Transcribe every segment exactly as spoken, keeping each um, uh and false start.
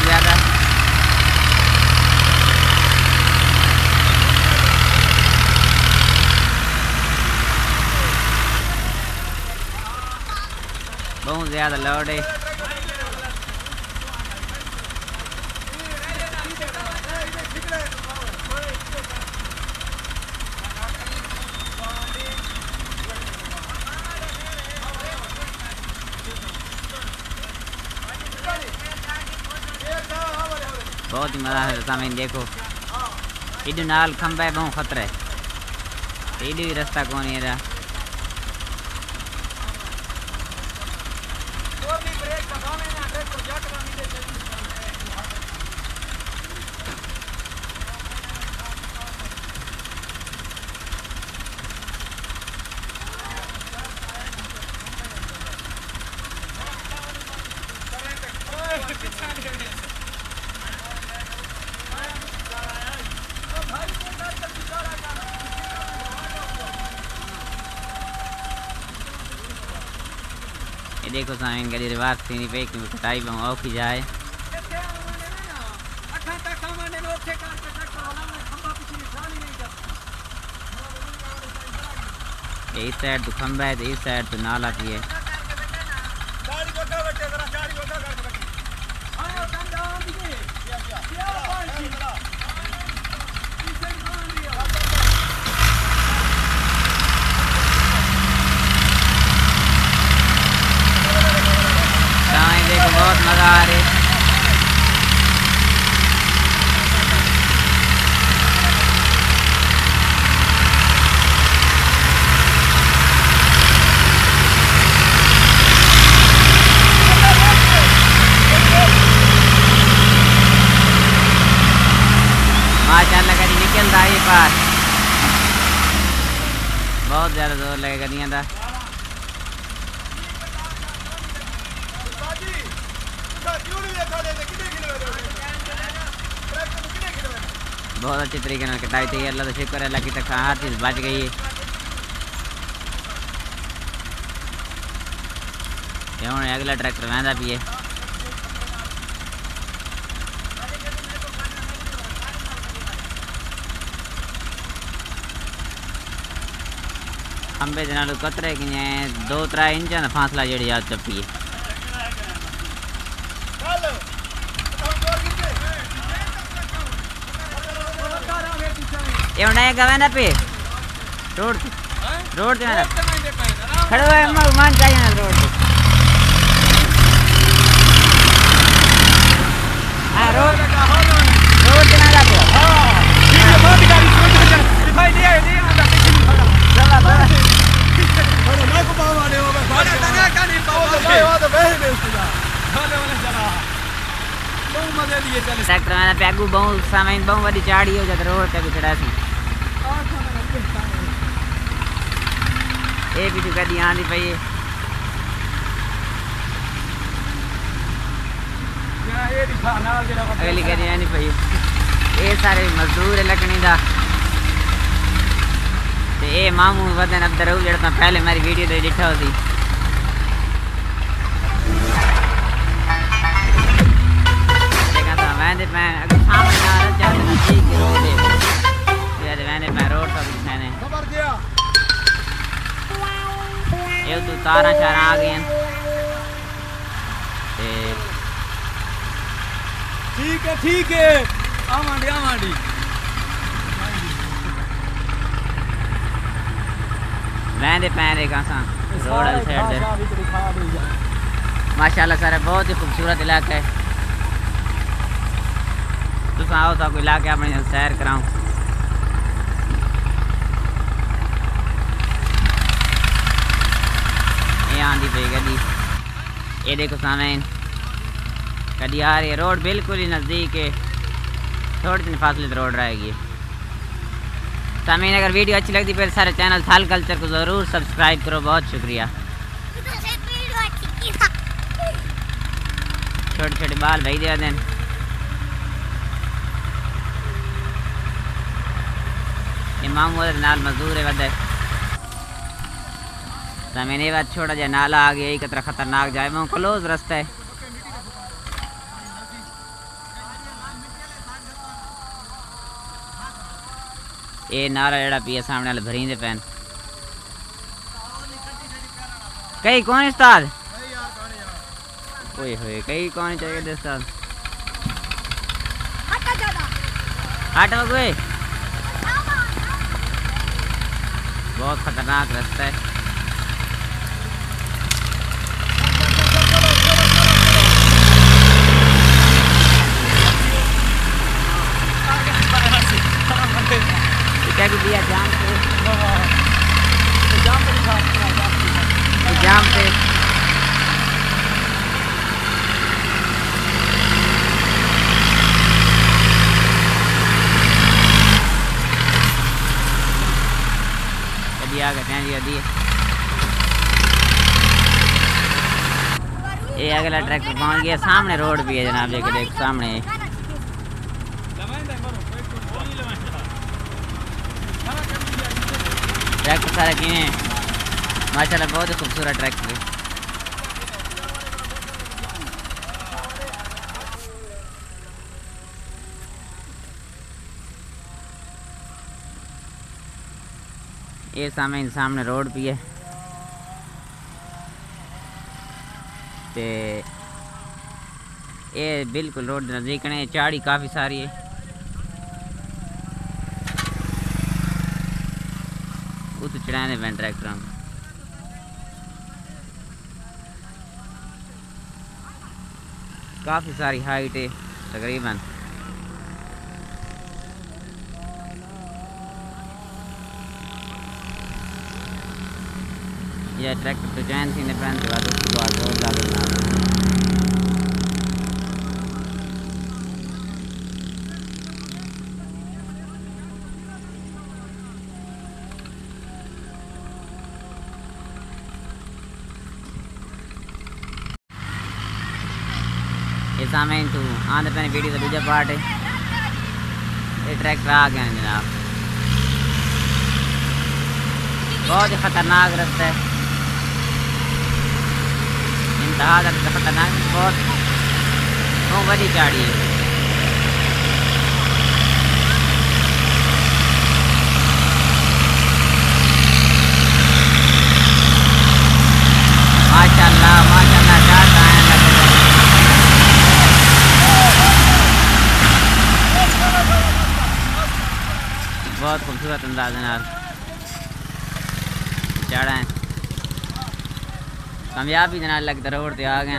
बहुत ज़्यादा। बहुत ज़्यादा लोड है। बहुत ही मज़ा है सामीन। देखो इधर नाल खंबा है, बहुत खतरा है। इधर भी रास्ता कौन है। ये देखो सामीन गली रिवाज थी पे कि कटाई में औखी जाए। इस साइड तो खंबा है, इस साइड तो नाला भी है। देखो बहुत मजा आ रही है। माशाल्लाह कभी निकलता है पार। बहुत ज़्यादा जोर लगेगा नहीं था। बहुत अच्छे तरीके से कटाई थी। अल्लाह का शुक्र है, अल्लाह की तक हर चीज़ बच गई है। अगला ट्रैक्टर वहदा भी है। खंबे के नाल कतरे कि दो त्रै इंच का फासला जी याद चपी है। ये उन्हें गवे ना पे रोड रोड पे ना खड़े हुए हम मान चाहिए ना रोड पे। हाँ रोड रोड पे ना जाते हो। हाँ ये बहुत गाड़ी सोच रही है भाई। ये ये आधा किसी नहीं खड़ा चला चला अरे मैं को पावा दे वो बड़ा तंगा का नहीं पावा भाई वो तो वही नहीं उसका चलो वाला चला बहुत मजे लिए चले। ट्रैक्टर में पैगू बहुत सामान बहुत बड़ी चाड़ी हो जाता रोड पे भी चढ़ा सी। ये पीछे कदी आंधी पई है। अगली कदी आंधी पई है। ये सारे मजदूर है लकड़ी का। ये मामू वदन अब्दर रहू जड़ा पहले मेरी वीडियो तो दिखा होती। देखा था मैंने मैं अगर सामने ना रह जाते ना ठीक है रोड है। यार मैंने मैं रोड पर मैंने खबर दिया। ये तो तारा चारा आ गए हैं। ठीक है ठीक है आमांडी आमांडी वैंदे पैरे का सा रोड वाली साइड से। माशाल्लाह सर बहुत ही खूबसूरत इलाका है। तुम आओ तो इलाके अपने सैर कराऊं। ये आंधी पे गड्डी ये देखो सामने कदी आ रही है। रोड बिल्कुल ही नज़दीक है। थोड़ी सी फासले से रोड रहेगी। सामीन अगर वीडियो अच्छी लगती फिर सारे चैनल थाल कल्चर को ज़रूर सब्सक्राइब करो। बहुत शुक्रिया। छोटे छोटे बाल भाई दे दें। इमाम नाल मजदूर है वधे सामीन ये बात छोटा जा नाला आ गया। कतरा खतरनाक जाए मैं क्लोज रास्ता है। ये नारा जड़ा पिया सामने वाले भरींदे पैन कई कौन उस्ताद ओए होए कई कौन चाहिए उस्ताद हट गए बहुत खतरनाक रास्ता है क्या कि दिया जाम पे जाम पे जाम पे कभी आ गए हैं जी अभी ये अगला ट्रैक्टर पहुंच गया सामने रोड भी है जनाब ये देख सामने ट्रैक्टर सारे किए माशाल्लाह बहुत ही खूबसूरत ट्रैक्टर है ये सामने सामने रोड भी है ते ये बिल्कुल रोड नज़दीक ने चाड़ी काफ़ी सारी है उस चढ़ाने पैन ट्रैक्टर काफ़ी सारी हाइट है तकरीबन यह ट्रैक्टर तो जैन सी ने पैन के बाद उसके बाद रोड डालना ये सामने तू आंध्र पैन वीडियो का दूसरा पार्ट है ये ट्रैक्टर आ गया जनाब बहुत ही खतरनाक रास्ता है इंतहा खतरनाक बहुत बहुत बड़ी गाड़ी है माशाल्लाह माशाल्लाह क्या बहुत खूबसूरत अंदाज है चढ़ा है कामयाबी जनाब लगता रोड पे आ गए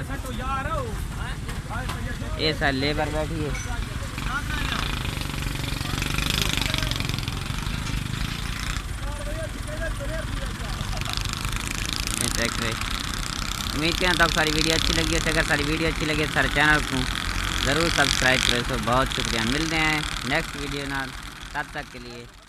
ये सर लेबर बैठी है ट्रैक्टर उम्मीद करें तब सारी वीडियो अच्छी लगी है अगर सारी वीडियो अच्छी लगी सारे चैनल को ज़रूर सब्सक्राइब करें तो बहुत शुक्रिया मिलते हैं नेक्स्ट वीडियो ना तब तक के लिए।